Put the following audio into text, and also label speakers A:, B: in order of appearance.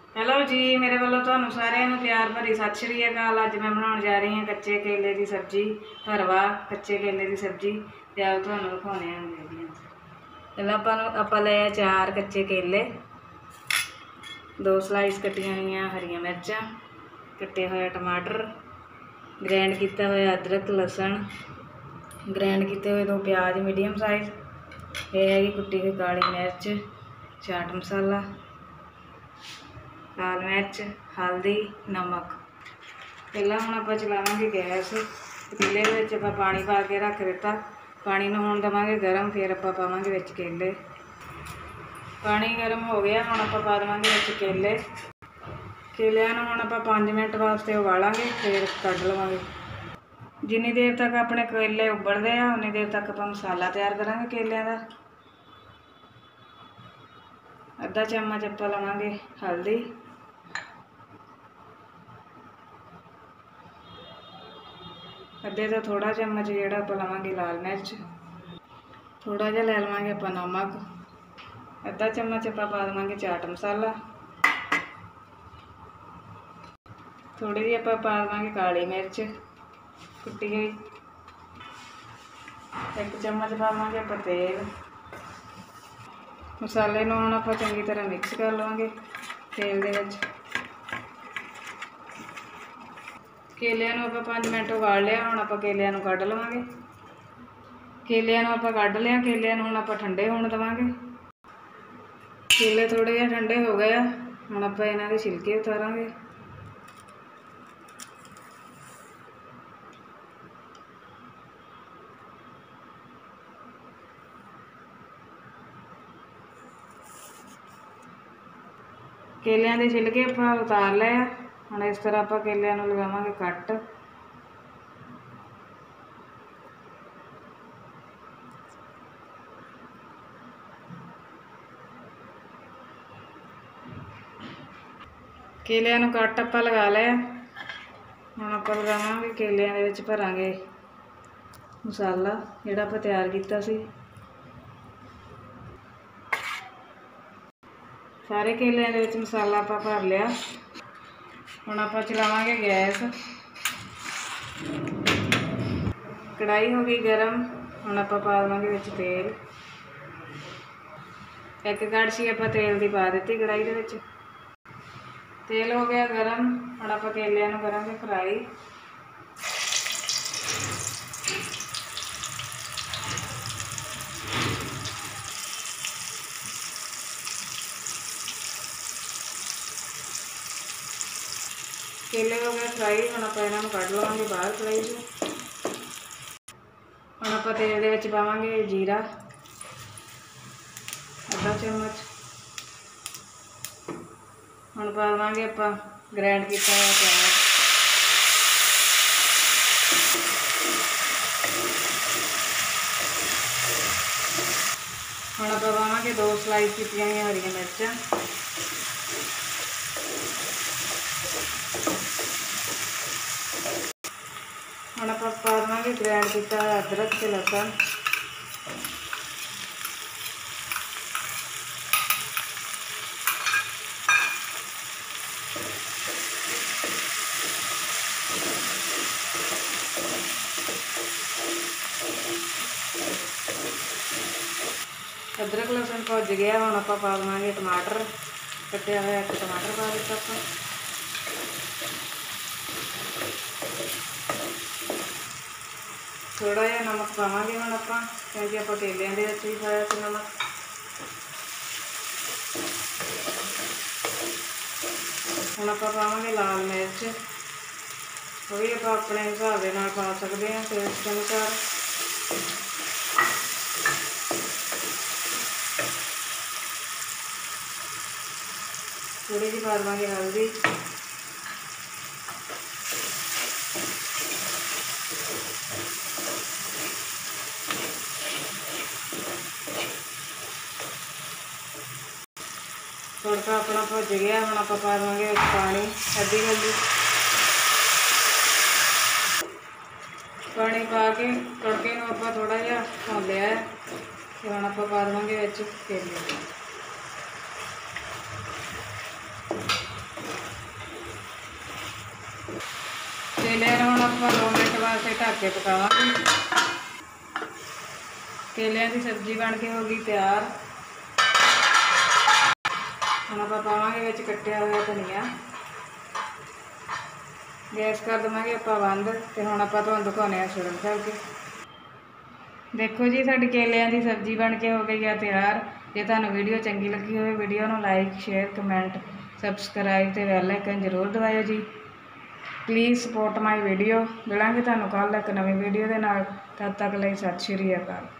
A: Hello जी, मेरे वालों तुहानू सारिਆਂ ਨੂੰ प्यार भरी सत श्री अकाल। अज मैं बनाने जा रही हाँ कच्चे केले की सब्जी, भरवा कच्चे केले की सब्जी। तो आओ तुहानू दिखाने पहला आप ले 4 कच्चे केले, 2 स्लाइस कट्टिया हुई हरिया मिर्चा, कट्टे हुए टमाटर, ग्रैंड किया हुआ अदरक लसन, ग्रैंड किए हुए 2 प्याज मीडियम साइज, यह है कुटी हुई काली मिर्च, चाट मसाला, लाल मिर्च, हल्दी, नमक। पहला हम आप चलावे गैस, पतीले आप पानी पा के रख दिता, पानी में होने देवे गर्म, फिर आप पावे विच केले। पानी गर्म हो गया, हम आप पा देवे विच केले। केलियां हम आप 5 मिनट वास्ते उबालांगे, फिर कढ़ लवांगे। जिन्नी देर तक अपने केले उबलते हैं उन्नी देर तक आप मसाला तैयार करांगे केलियां दा। आधा चम्मच आप लवांगे हल्दी, अद्धे तो थोड़ा चम्मच जोड़ा आप लवांगे लाल मिर्च, थोड़ा जहा लै लवांगे आप नमक, अद्धा चम्मच आप पा देवांगे चाट मसाला, थोड़ी जी आप पा देवांगे काली मिर्च कुटी हुई, 1 चम्मच पावांगे आप तेल। मसाले नूं हुण आप चंगी तरह मिक्स कर लवांगे तेल दे विच। केलियां नूं आप 5 मिनट उबाल लिया, हुण आप केलियां नूं कढ़ लवांगे। केलियां नूं आप कढ़ लिया, केलियां नूं हुण आप ठंडे होण देवांगे। केले थोड़े जिहे ठंडे हो गए, हुण आप इन्हां दे छिलके उतारांगे। केलियां दे छिलके आप उतार लिया, हुण इस तरह आप केलियां नूं लगावांगे कट। केलियां नूं कट आप लगा लिया, हुण आप लगावांगे केलियां दे विच भरांगे मसाला जिहड़ा आप तैयार कीता सी। सारे केलियां दे विच मसाला आप भर लिया। हुण आप चलावांगे गैस, कढ़ाई हो गई गरम, हुण आप पा देवांगे विच तेल। 1 कड़छी आप तेल दी पा दित्ती कढ़ाई दे विच। तेल हो गया गरम, हुण आप केलियां नूं करांगे फ्राई। केले हो गए फ्राई, हुण आप इन्हां नूं कढ़ लवांगे बाहर कढ़ाई चों। हुण आप तेल दे विच पावांगे जीरा, आधा चम्मच। हुण पा देवांगे आप ग्रैंड किया हुआ प्याज, हुण आप पावांगे 2 स्लाइस कीतियां हुई हरियां मिर्चां, हुण आप पा देवांगे ग्रैंड किया हुआ अदरक ते लसन, अदरक लसन भुज गया। हुण आप पा देवांगे टमाटर, कट्टिया हुआ 1 टमाटर पा दित्ता आपां, थोड़ा जिहा नमक पावांगे हुण आपां, क्योंकि आपां केलियां दे विच भी पाया सी नमक। हुण आपां पावांगे लाल मिर्च, वो भी आप अपने हिसाब दे नाल पा सकते हैं टेस्ट अनुसार। थोड़ी जी पा देवांगे हल्दी, तड़का अपना भुज गया। हुण आपां पा देवांगे पानी, आधी कौली पानी पा के तड़के नूं आपां थोड़ा जिहा भुन लिया है। ते हुण आपां पा देवांगे विच केले। ਕੇਲਿਆਂ ਨੂੰ ਹੁਣ ਆਪਾਂ 2 ਮਿੰਟ ਵਾਸਤੇ ਢੱਕ ਕੇ ਪਕਾਵਾਂਗੇ। ਕੇਲਿਆਂ ਦੀ ਸਬਜ਼ੀ ਬਣ ਕੇ ਹੋ ਗਈ ਤਿਆਰ। ਹੁਣ ਆਪਾਂ ਪਾਵਾਂਗੇ ਵਿੱਚ ਕੱਟਿਆ ਹੋਇਆ ਧਨੀਆ। ਗੈਸ ਕਰ ਦੇਵਾਂਗੇ ਆਪਾਂ ਬੰਦ ਤੇ ਹੁਣ ਆਪਾਂ ਤੁਹਾਨੂੰ ਦਿਖਾਉਂਦੇ ਹਾਂ ਛਿੜਕ ਕਰਕੇ। ਦੇਖੋ ਜੀ ਸਾਡੀ ਕੇਲਿਆਂ ਦੀ ਸਬਜ਼ੀ ਬਣ ਕੇ ਹੋ ਗਈ ਆ ਤਿਆਰ। ਜੇ ਤੁਹਾਨੂੰ ਵੀਡੀਓ ਚੰਗੀ ਲੱਗੀ ਹੋਵੇ ਵੀਡੀਓ ਨੂੰ ਲਾਈਕ ਸ਼ੇਅਰ ਕਮੈਂਟ ਸਬਸਕ੍ਰਾਈਬ ਤੇ ਬੈਲ ਆਈਕਨ ਜ਼ਰੂਰ ਦਬਾਇਓ ਜੀ। Please support my video. ਮਿਲਾਂਗੇ ਤੁਹਾਨੂੰ ਕੱਲ੍ਹ ਇੱਕ ਨਵੀਂ ਵੀਡੀਓ ਦੇ ਨਾਲ। ਤਦ ਤੱਕ ਲਈ ਸਤਿ ਸ਼੍ਰੀ ਅਕਾਲ।